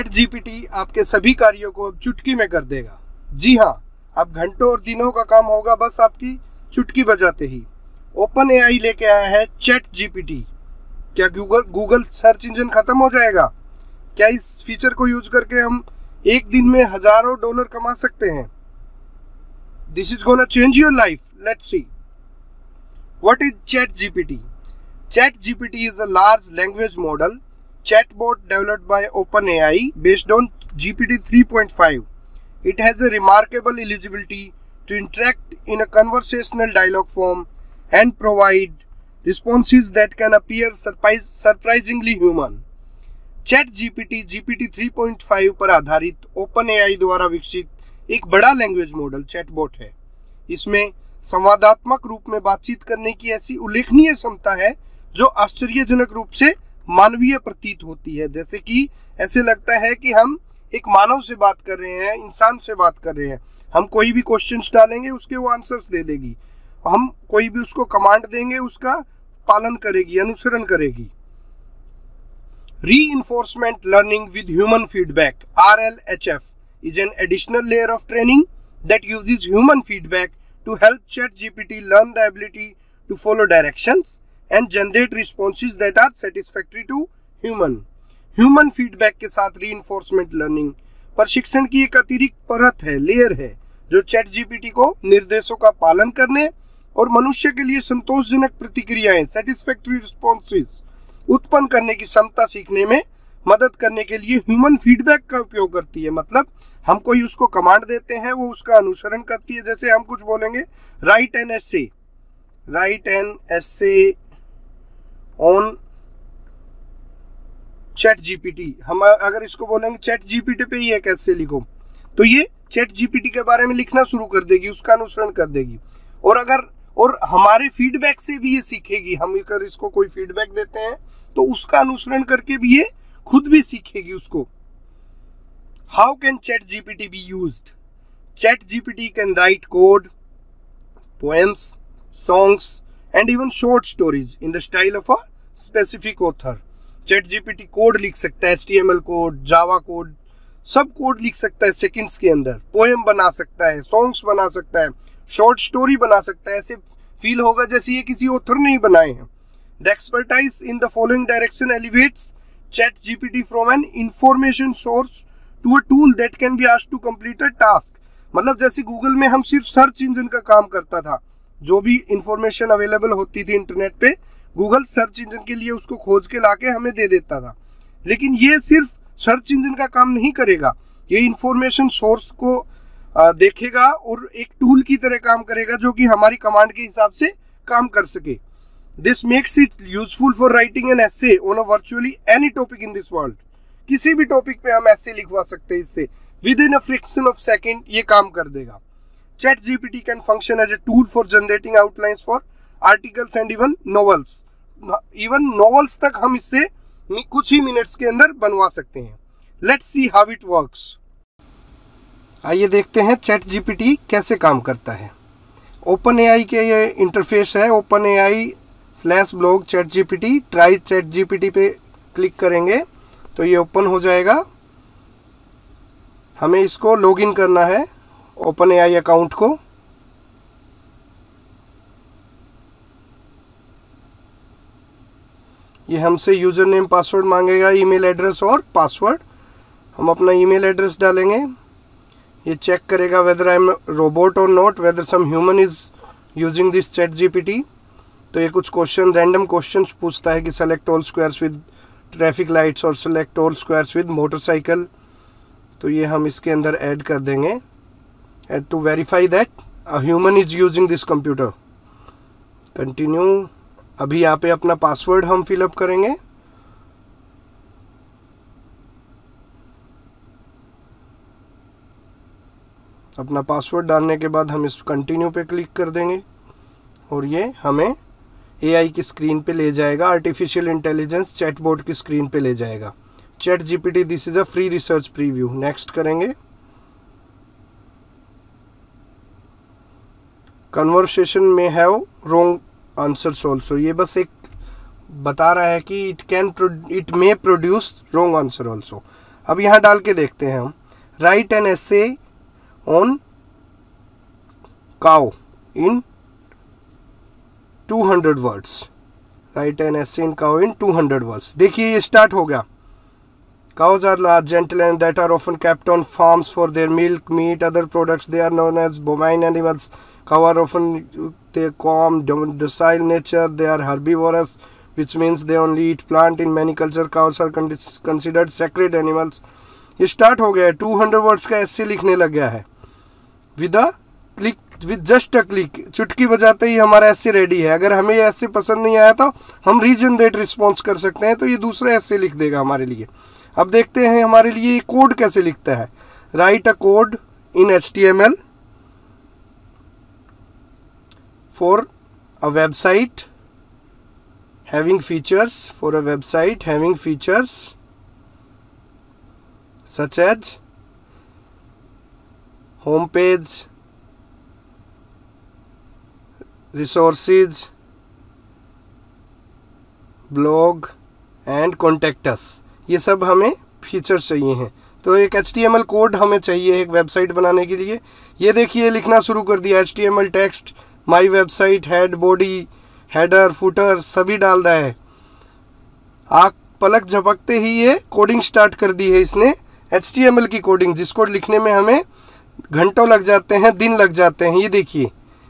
Chat GPT आपके सभी कार्यों को अब चुटकी में कर देगा। जी हाँ, अब घंटों और दिनों का काम होगा बस आपकी चुटकी बजाते ही। ओपन एआई लेके आया है चैट जीपीटी। क्या गूगल सर्च इंजन खत्म हो जाएगा? क्या इस फीचर को यूज करके हम एक दिन में हजारों डॉलर कमा सकते हैं? This is gonna change your life. Let's see what is ChatGPT. ChatGPT is a large language model chatbot developed by OpenAI based on GPT 3.5. It has a remarkable eligibility to interact in a conversational dialogue form and provide responses that can appear surprisingly human. ChatGPT GPT 3.5 पर आधारित OpenAI द्वारा विकसित एक बड़ा language model chatbot है। इसमें संवादात्मक रूप में बातचीत करने की ऐसी उल्लेखनीय क्षमता है जो आश्चर्यजनक रूप से मानवीय प्रतीत होती है। जैसे कि ऐसे लगता है कि हम एक मानव से बात कर रहे हैं, इंसान से बात कर रहे हैं। हम कोई भी क्वेश्चंस डालेंगे उसके वो आंसर्स दे देगी, हम कोई भी उसको कमांड देंगे उसका पालन करेगी, अनुसरण करेगी। Reinforcement learning with human feedback (RLHF) is an additional layer of training that uses human feedback to help ChatGPT learn the ability to follow directions and generate responses that are satisfactory to human. Human feedback के साथ reinforcement learning प्रशिक्षण की एक अतिरिक्त परत है, layer है, जो चैट जीपीटी को निर्देशों का पालन करने और मनुष्य के लिए संतोषजनक प्रतिक्रियाएं satisfactory responses उत्पन्न करने की क्षमता सीखने में मदद करने के लिए ह्यूमन फीडबैक का उपयोग करती है। मतलब हम कोई उसको कमांड देते हैं, वो उसका अनुसरण करती है। जैसे हम कुछ बोलेंगे write an essay on ChatGPT, हम अगर इसको बोलेंगे चैट जीपीटी पे ही एक ऐसे लिखो, तो ये चैट जीपीटी के बारे में लिखना शुरू कर देगी, उसका अनुसरण कर देगी। और हमारे फीडबैक से भी ये सीखेगी। हम अगर इसको कोई फीडबैक देते हैं तो उसका अनुसरण करके भी ये खुद भी सीखेगी उसको। How can ChatGPT be used? ChatGPT can write code, poems, songs and even short stories in the style of a specific author. ChatGPT code लिख सकता है, HTML कोड, जावा कोड, सब code लिख सकता है seconds के अंदर। Poem बना सकता है, सॉन्ग्स बना सकता है, शॉर्ट स्टोरी बना सकता है। ऐसे फील होगा जैसे ये किसी ऑथर ने ही बनाए हैं। The expertise in the following direction elevates ChatGPT from an information source to a tool that can be asked to complete a task. मतलब जैसे गूगल में हम सिर्फ सर्च इंजन का काम करता था, जो भी इंफॉर्मेशन अवेलेबल होती थी इंटरनेट पे, गूगल सर्च इंजन के लिए उसको खोज के लाके हमें दे देता था। लेकिन ये सिर्फ सर्च इंजन का काम नहीं करेगा, ये इंफॉर्मेशन सोर्स को देखेगा और एक टूल की तरह काम करेगा जो कि हमारी कमांड के हिसाब से काम कर सके। This makes it useful for writing an essay on a virtually any topic in this world. किसी भी टॉपिक पे हम एसे लिखवा सकते हैं इससे, within a fraction of second ये काम कर देगा। ChatGPT can function as a tool for generating outlines for articles and even novels. Even novels तक हम इससे कुछ ही मिनट्स के अंदर बनवा सकते हैं। Let's see how it works. आइए देखते हैं ChatGPT कैसे काम करता है। OpenAI के ये इंटरफेस है, OpenAI/blog ChatGPT। ट्राई ChatGPT पे क्लिक करेंगे तो ये ओपन हो जाएगा। हमें इसको लॉगिन करना है OpenAI अकाउंट को। ये हमसे यूजर नेम पासवर्ड मांगेगा, ईमेल एड्रेस और पासवर्ड। हम अपना ईमेल एड्रेस डालेंगे। ये चेक करेगा वेदर आई एम रोबोट और not, whether some human is using this ChatGPT. तो ये कुछ क्वेश्चन, रैंडम क्वेश्चन पूछता है कि select all squares with traffic lights और select all squares with motorcycle. तो ये हम इसके अंदर ऐड कर देंगे to verify that a human is using this computer. Continue. अभी यहाँ पे अपना पासवर्ड हम फिलअप करेंगे। अपना पासवर्ड डालने के बाद हम इस कंटिन्यू पे क्लिक कर देंगे और ये हमें एआई की स्क्रीन पे ले जाएगा, आर्टिफिशियल इंटेलिजेंस चैटबॉट की स्क्रीन पे ले जाएगा। ChatGPT this is a free research preview. Next करेंगे। कन्वर्सेशन में हैव रॉन्ग आंसर्स ऑल्सो। ये बस एक बता रहा है कि it may produce wrong answer also. अब यहाँ डाल के देखते हैं हम, write an essay on cow in 200 words, write an essay in cow in 200 words. देखिए ये स्टार्ट हो गया। Cows are large, gentle and that are often kept on farms for their milk, meat, other products. They are known as bovine animals. Cows are often they calm, docile nature. They are herbivorous, which means they only eat plant. In many cultures, cows are considered sacred animals. ये start हो गया है, 200 words का ऐसे लिखने लग गया है। With a click, with just a click, चुटकी बजाते ही हमारा ऐसे रेडी है। अगर हमें ये ऐसे पसंद नहीं आया तो हम रीजन दैट रिस्पॉन्स कर सकते हैं, तो ये दूसरा ऐसे लिख देगा हमारे लिए। अब देखते हैं हमारे लिए कोड कैसे लिखता है। Write a code in HTML for a website having features, for a website having features such as home page, resources, blog and contact us. ये सब हमें फीचर्स चाहिए हैं। तो एक HTML कोड हमें चाहिए एक वेबसाइट बनाने के लिए। ये देखिए लिखना शुरू कर दिया, HTML text, my website, head, body, header, footer सभी डाल रहा है। आँख पलक झपकते ही ये कोडिंग स्टार्ट कर दी है इसने, HTML की कोडिंग, जिसको लिखने में हमें घंटों लग जाते हैं, दिन लग जाते हैं। ये देखिए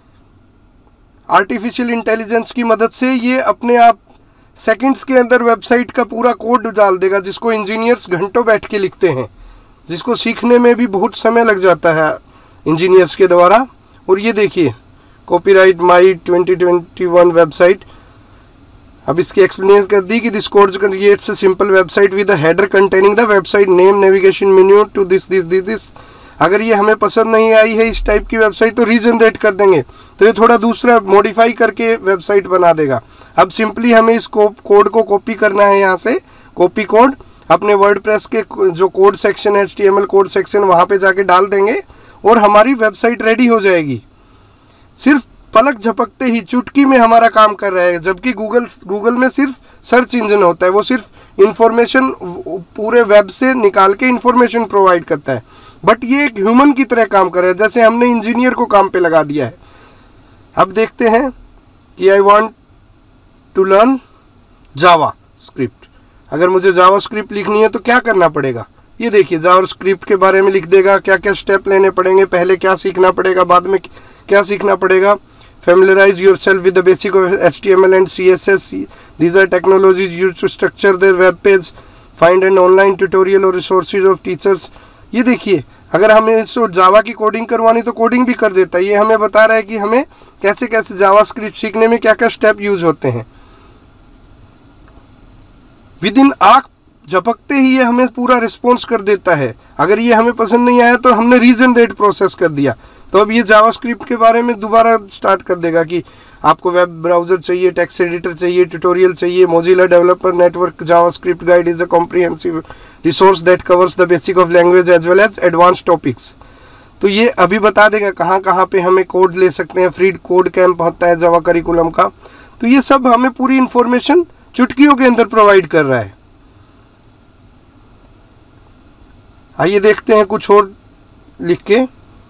आर्टिफिशियल इंटेलिजेंस की मदद से ये अपने आप सेकंड्स के अंदर वेबसाइट का पूरा कोड डाल देगा, जिसको इंजीनियर्स घंटों बैठ के लिखते हैं, जिसको सीखने में भी बहुत समय लग जाता है इंजीनियर्स के द्वारा। और ये देखिए कॉपीराइट माई 2021 वेबसाइट। अब इसकी एक्सप्लेनेशन कर दी कि this code creates a simple website with a header containing the website name, navigation menu to this. अगर ये हमें पसंद नहीं आई है इस टाइप की वेबसाइट तो रीजनरेट कर देंगे, तो ये थोड़ा दूसरा मॉडिफाई करके वेबसाइट बना देगा। अब सिंपली हमें इस कोड को कॉपी करना है, यहाँ से कॉपी कोड अपने वर्डप्रेस के जो कोड सेक्शन है, HTML कोड सेक्शन, वहाँ पे जाके डाल देंगे और हमारी वेबसाइट रेडी हो जाएगी। सिर्फ पलक झपकते ही, चुटकी में हमारा काम कर रहा है। जबकि गूगल में सिर्फ सर्च इंजन होता है, वो सिर्फ इंफॉर्मेशन पूरे वेब से निकाल के इंफॉर्मेशन प्रोवाइड करता है, बट ये एक ह्यूमन की तरह काम कर रहा है, जैसे हमने इंजीनियर को काम पे लगा दिया है। अब देखते हैं कि I want to learn JavaScript. अगर मुझे जावा स्क्रिप्ट लिखनी है तो क्या करना पड़ेगा, ये देखिए जावा स्क्रिप्ट के बारे में लिख देगा, क्या क्या स्टेप लेने पड़ेंगे, पहले क्या सीखना पड़ेगा, बाद में क्या सीखना पड़ेगा। Familiarize yourself with the basic of HTML and CSS. These are technologies used to structure their web page. Find an online tutorial or resources of teachers. ये देखिए अगर हमें इसको जावा की कोडिंग करवानी तो कोडिंग भी कर देता है। ये हमें बता रहा है कि हमें कैसे कैसे जावा स्क्रिप्ट सीखने में क्या क्या स्टेप यूज होते हैं। विद इन आँख झपकते ही ये हमें पूरा रिस्पॉन्स कर देता है। अगर ये हमें पसंद नहीं आया तो हमने रीजन दैट प्रोसेस कर दिया, तो अब ये जावास्क्रिप्ट के बारे में दोबारा स्टार्ट कर देगा कि आपको वेब ब्राउजर चाहिए, टेक्स्ट एडिटर चाहिए, ट्यूटोरियल चाहिए। Mozilla developer network JavaScript guide is a comprehensive resource that covers the basic of language as well as advance topics. तो ये अभी बता देगा कहाँ कहाँ पे हमें कोड ले सकते हैं। फ्री कोड कैंप होता है जावा करिकुलम का, तो ये सब हमें पूरी इंफॉर्मेशन चुटकियों के अंदर प्रोवाइड कर रहा है। आइए देखते हैं कुछ और लिख के।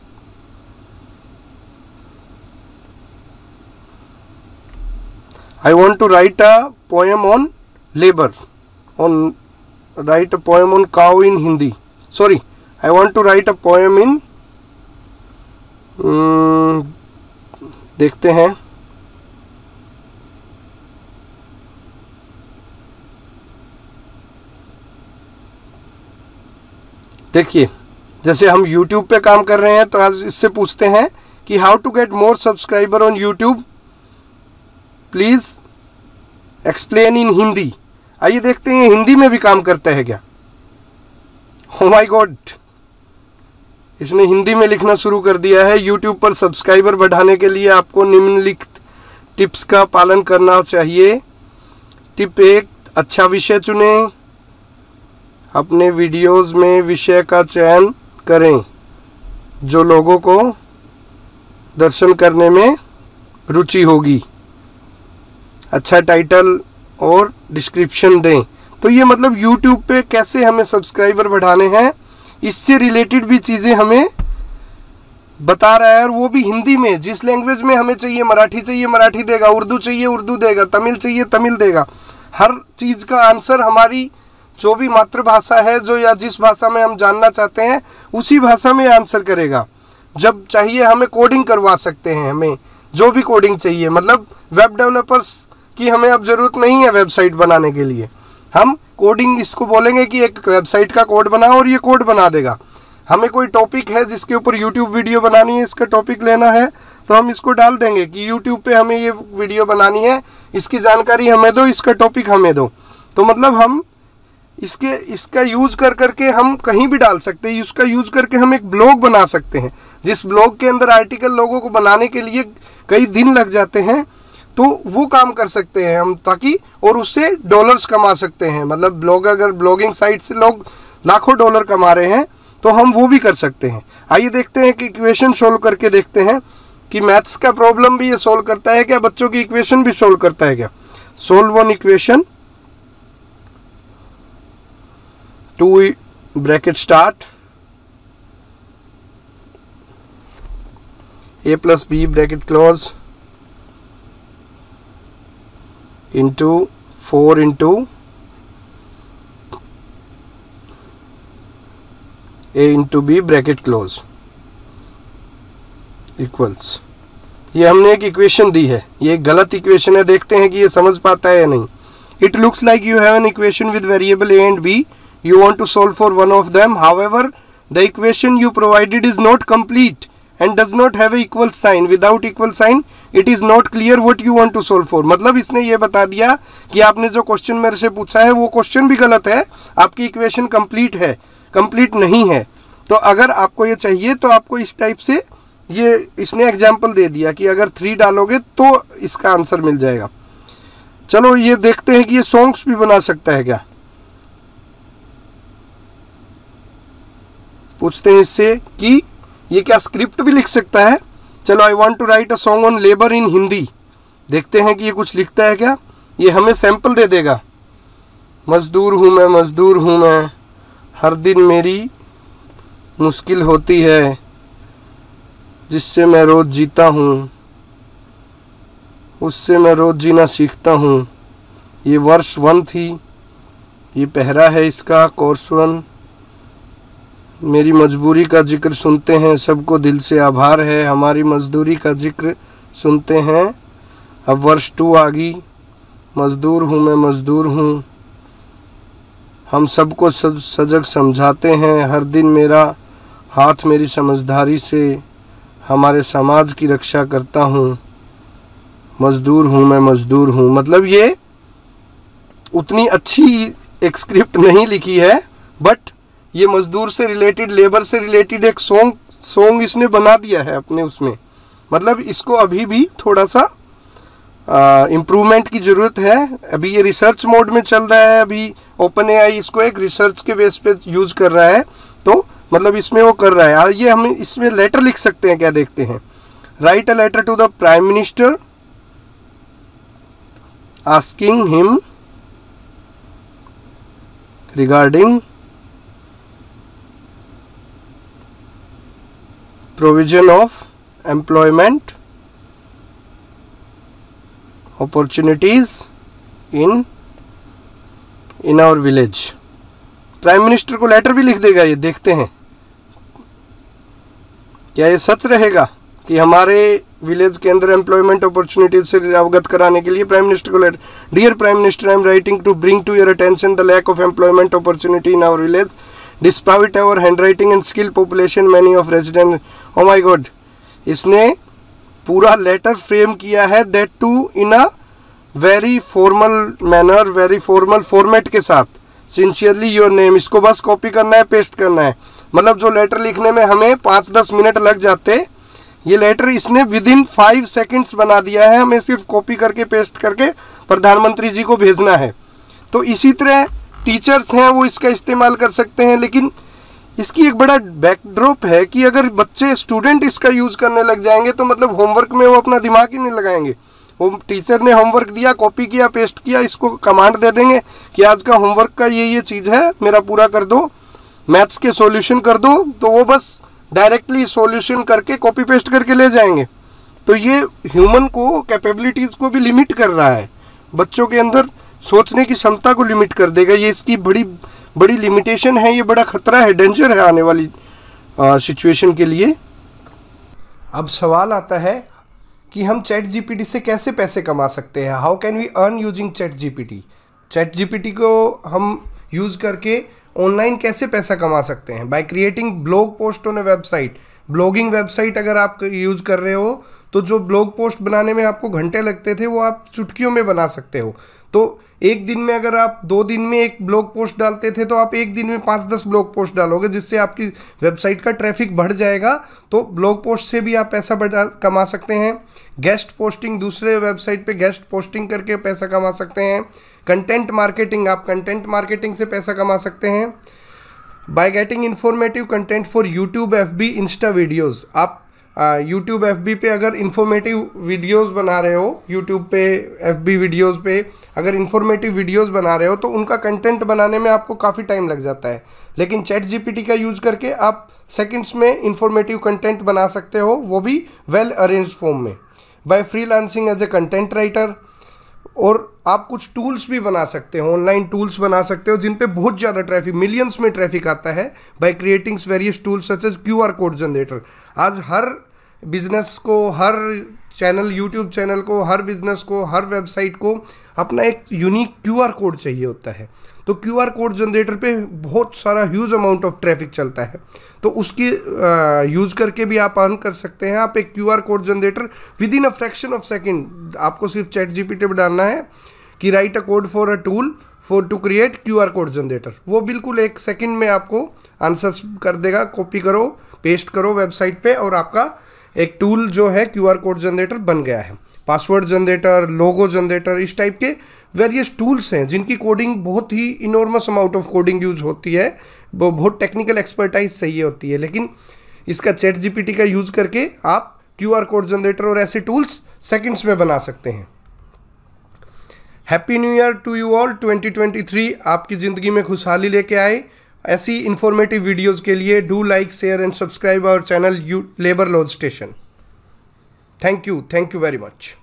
I want to write a poem on labor, write a poem on cow in Hindi. Sorry, I want to write a poem in देखते हैं। देखिए जैसे हम YouTube पे काम कर रहे हैं तो आज इससे पूछते हैं कि how to get more subscriber on YouTube, please explain in Hindi. आइए देखते हैं हिंदी में भी काम करता है क्या। ओ माय गॉड, इसने हिंदी में लिखना शुरू कर दिया है। यूट्यूब पर सब्सक्राइबर बढ़ाने के लिए आपको निम्नलिखित टिप्स का पालन करना चाहिए। टिप 1, अच्छा विषय चुनें। अपने वीडियोस में विषय का चयन करें जो लोगों को दर्शन करने में रुचि होगी। अच्छा टाइटल और डिस्क्रिप्शन दें तो ये मतलब यूट्यूब पे कैसे हमें सब्सक्राइबर बढ़ाने हैं, इससे रिलेटेड भी चीज़ें हमें बता रहा है, और वो भी हिंदी में। जिस लैंग्वेज में हमें चाहिए, मराठी चाहिए मराठी देगा, उर्दू चाहिए उर्दू देगा, तमिल चाहिए तमिल देगा। हर चीज़ का आंसर हमारी जो भी मातृभाषा है, जो या जिस भाषा में हम जानना चाहते हैं उसी भाषा में आंसर करेगा। जब चाहिए हमें कोडिंग करवा सकते हैं, हमें जो भी कोडिंग चाहिए, मतलब वेब डेवलपर्स की हमें अब ज़रूरत नहीं है वेबसाइट बनाने के लिए। हम कोडिंग इसको बोलेंगे कि एक वेबसाइट का कोड बनाओ और ये कोड बना देगा। हमें कोई टॉपिक है जिसके ऊपर यूट्यूब वीडियो बनानी है, इसका टॉपिक लेना है, तो हम इसको डाल देंगे कि यूट्यूब पे हमें ये वीडियो बनानी है, इसकी जानकारी हमें दो, इसका टॉपिक हमें दो। तो मतलब हम इसका यूज़ कर करके हम कहीं भी डाल सकते हैं। इसका यूज़ करके हम एक ब्लॉग बना सकते हैं, जिस ब्लॉग के अंदर आर्टिकल लोगों को बनाने के लिए कई दिन लग जाते हैं, तो वो काम कर सकते हैं हम, ताकि और उससे डॉलर्स कमा सकते हैं। मतलब ब्लॉग, अगर ब्लॉगिंग साइट से लोग लाखों डॉलर कमा रहे हैं तो हम वो भी कर सकते हैं। आइए देखते हैं कि इक्वेशन सोल्व करके देखते हैं कि मैथ्स का प्रॉब्लम भी ये सोल्व करता है क्या, बच्चों की इक्वेशन भी सोल्व करता है क्या। Solve one equation, 2 bracket start, a plus b bracket close into 4 into a into b bracket close equals. ये हमने एक इक्वेशन दी है, ये एक गलत इक्वेशन है, देखते हैं कि ये समझ पाता है या नहीं। It looks like you have an equation with variable a and b, you want to solve for one of them, however the equation you provided is not complete and does not have a equal sign, without equal sign it is not clear what you want to solve for। मतलब इसने ये बता दिया कि आपने जो question मेरे से पूछा है वो क्वेश्चन भी गलत है, आपकी इक्वेशन कंप्लीट है, कंप्लीट नहीं है। तो अगर आपको ये चाहिए तो आपको इस टाइप से, ये इसने एग्जाम्पल दे दिया कि अगर 3 डालोगे तो इसका आंसर मिल जाएगा। चलो ये देखते हैं कि ये सॉन्ग्स भी बना सकता है क्या, पूछते हैं इससे कि ये क्या स्क्रिप्ट भी लिख सकता है। चलो, I want to write a song on labour in Hindi, देखते हैं कि ये कुछ लिखता है क्या। ये हमें सैंपल दे देगा। मजदूर हूँ मैं, हर दिन मेरी मुश्किल होती है, जिससे मैं रोज़ जीता हूँ, उससे मैं रोज़ जीना सीखता हूँ। ये वर्ष 1 थी, ये पहरा है इसका कोर्स 1। मेरी मजबूरी का जिक्र सुनते हैं, सबको दिल से आभार है, हमारी मजदूरी का जिक्र सुनते हैं। अब वर्ष 2 आ गई, मजदूर हूँ, हम सबको सजग समझाते हैं, हर दिन मेरा हाथ मेरी समझदारी से हमारे समाज की रक्षा करता हूँ। मजदूर हूँ, मतलब ये उतनी अच्छी एक स्क्रिप्ट नहीं लिखी है, बट ये मजदूर से रिलेटेड, लेबर से रिलेटेड एक सॉन्ग इसने बना दिया है अपने उसमें। मतलब इसको अभी भी थोड़ा सा इम्प्रूवमेंट की ज़रूरत है। अभी ये रिसर्च मोड में चल रहा है, अभी OpenAI इसको एक रिसर्च के बेस पे यूज़ कर रहा है, तो मतलब इसमें वो कर रहा है। ये हम इसमें लेटर लिख सकते हैं क्या, देखते हैं। Write a letter to the prime minister asking him regarding provision of employment opportunities in our village। Prime minister को लेटर भी लिख देगा ये, देखते हैं क्या ये सच रहेगा कि हमारे विलेज के अंदर एम्प्लॉयमेंट अपॉर्चुनिटीज से अवगत कराने के लिए प्राइम मिनिस्टर को letter. Dear prime minister, I am writing to bring to your attention the lack of employment opportunity in our village despite our handwriting and skill population many of resident. Oh my god, इसने पूरा letter frame किया है, that too in a very formal manner, very formal format के साथ। Sincerely your name, इसको बस copy करना है, पेस्ट करना है। मतलब जो लेटर लिखने में हमें 5-10 मिनट लग जाते, ये लेटर इसने विद इन 5 सेकेंड्स बना दिया है। हमें सिर्फ कॉपी करके पेस्ट करके प्रधानमंत्री जी को भेजना है। तो इसी तरह टीचर्स हैं वो इसका इस्तेमाल कर सकते हैं, लेकिन इसकी एक बड़ा बैकड्रॉप है कि अगर बच्चे स्टूडेंट इसका यूज़ करने लग जाएंगे तो मतलब होमवर्क में वो अपना दिमाग ही नहीं लगाएंगे। वो टीचर ने होमवर्क दिया, कॉपी किया, पेस्ट किया, इसको कमांड दे देंगे कि आज का होमवर्क का ये चीज़ है, मेरा पूरा कर दो, मैथ्स के सॉल्यूशन कर दो, तो वो बस डायरेक्टली सॉल्यूशन करके कॉपी पेस्ट करके ले जाएंगे। तो ये ह्यूमन को, कैपेबिलिटीज़ को भी लिमिट कर रहा है, बच्चों के अंदर सोचने की क्षमता को लिमिट कर देगा। ये इसकी बड़ी बड़ी लिमिटेशन है, ये बड़ा खतरा है, डेंजर है आने वाली सिचुएशन के लिए। अब सवाल आता है कि हम चैट जीपीटी से कैसे पैसे कमा सकते हैं। How can we earn using ChatGPT. ChatGPT को हम यूज़ करके ऑनलाइन कैसे पैसा कमा सकते हैं। By creating blog post on a website. Blogging website अगर आप यूज़ कर रहे हो तो जो ब्लॉग पोस्ट बनाने में आपको घंटे लगते थे वो आप चुटकियों में बना सकते हो। तो एक दिन में अगर आप 2 दिन में एक ब्लॉग पोस्ट डालते थे तो आप एक दिन में 5-10 ब्लॉग पोस्ट डालोगे, जिससे आपकी वेबसाइट का ट्रैफिक बढ़ जाएगा। तो ब्लॉग पोस्ट से भी आप पैसा कमा सकते हैं। गेस्ट पोस्टिंग, दूसरे वेबसाइट पे गेस्ट पोस्टिंग करके पैसा कमा सकते हैं। कंटेंट मार्केटिंग, आप कंटेंट मार्केटिंग से पैसा कमा सकते हैं। By getting informative content for YouTube, FB, Insta videos. आप यूट्यूब, एफबी पे अगर इन्फॉर्मेटिव वीडियोस बना रहे हो, यूट्यूब पे, एफबी वीडियोस पे अगर इन्फॉर्मेटिव वीडियोस बना रहे हो तो उनका कंटेंट बनाने में आपको काफ़ी टाइम लग जाता है। लेकिन चैट जीपीटी का यूज़ करके आप सेकंड्स में इन्फॉर्मेटिव कंटेंट बना सकते हो, वो भी वेल अरेंज्ड फॉर्म में। By freelancing as a content writer. और आप कुछ टूल्स भी बना सकते हो, ऑनलाइन टूल्स बना सकते हो जिन पे बहुत ज़्यादा ट्रैफिक, मिलियंस में ट्रैफिक आता है। By creating various tools such as QR code generator. आज हर बिजनेस को, हर चैनल, यूट्यूब चैनल को, हर बिजनेस को, हर वेबसाइट को अपना एक यूनिक QR कोड चाहिए होता है। तो QR कोड जनरेटर पे बहुत सारा ह्यूज अमाउंट ऑफ ट्रैफिक चलता है, तो उसकी यूज़ करके भी आप अर्न कर सकते हैं। आप एक QR code generator within a fraction of second, आपको सिर्फ चैट जीपीटी पे डालना है कि write a code for a tool for to create QR code generator. वो बिल्कुल 1 सेकेंड में आपको आंसर्स कर देगा। कॉपी करो, पेस्ट करो वेबसाइट पे और आपका एक टूल जो है QR कोड जनरेटर बन गया है। पासवर्ड जनरेटर, लोगो जनरेटर, इस टाइप के वेरियस टूल्स हैं जिनकी कोडिंग बहुत ही enormous amount of coding use होती है, वो बहुत टेक्निकल एक्सपर्टाइज चाहिए होती है। लेकिन इसका चैट जीपीटी का यूज़ करके आप QR कोड जनरेटर और ऐसे टूल्स सेकंड्स में बना सकते हैं। Happy new year to you all. 2023 आपकी ज़िंदगी में खुशहाली लेके आए। ऐसी इंफॉर्मेटिव वीडियोस के लिए do like, share and subscribe our channel labour laws station. Thank you very much.